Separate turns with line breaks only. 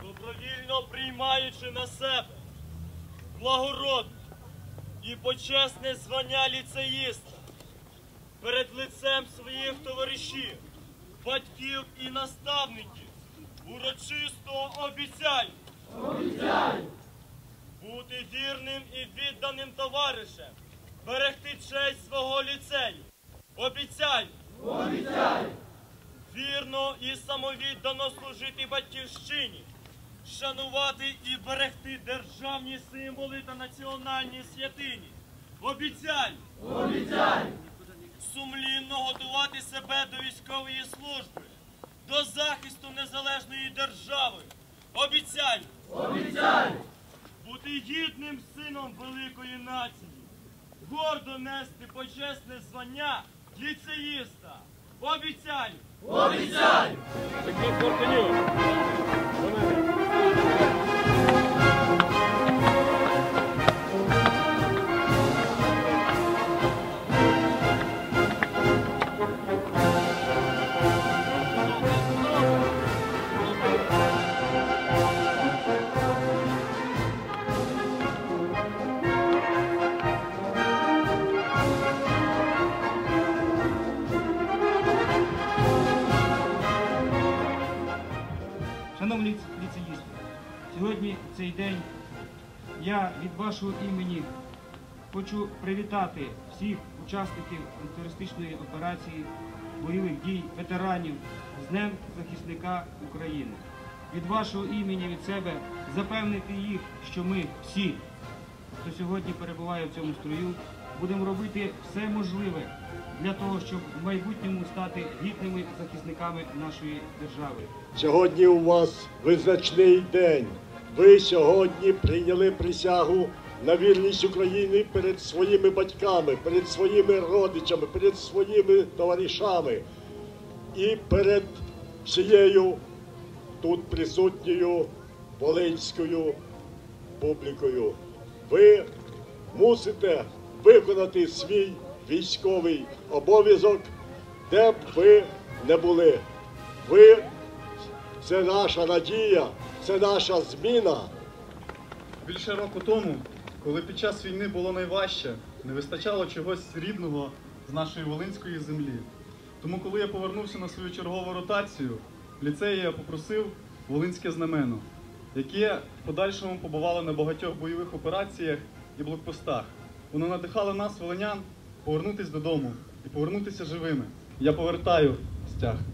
добровільно приймаючи на себе благородне і почесне звання ліцеїста, перед лицем своїх товаришів, батьків і наставників урочисто обіцяю бути вірним і відданим товаришем, берегти честь свого ліцею. Обіцяю вірно і самовіддано служити батьківщині, шанувати і берегти державні символи та національні святині. Обіцяю сумлінно готувати себе до військової служби, до захисту незалежної держави. Обіцяю бути гідним сином великої нації, гордо нести почесне звання ліцеїста. Обіцяю! Такий Портанюк.
Шановні ліцеїсти, сьогодні цей день я від вашого імені хочу привітати всіх учасників антитерористичної операції, бойових дій, ветеранів з Днем захисника України. Від вашого імені, від себе запевнити їх, що ми всі, хто сьогодні перебуває в цьому строю, будемо робити все можливе для того, щоб в майбутньому стати гідними захисниками нашої держави.
Сьогодні у вас визначний день. Ви сьогодні прийняли присягу на вірність України перед своїми батьками, перед своїми родичами, перед своїми товаришами і перед всією тут присутньою волинською публікою. Ви мусите виконати свій військовий обов'язок, де б ви не були. Ви – це наша надія, це наша зміна.
Більше року тому, коли під час війни було найважче, не вистачало чогось рідного з нашої волинської землі. Тому, коли я повернувся на свою чергову ротацію, в ліцеї я попросив волинське знамено, яке в подальшому побувало на багатьох бойових операціях і блокпостах. Воно надихало нас, волинян, повернутися додому і повернутися живими. Я повертаю стяг.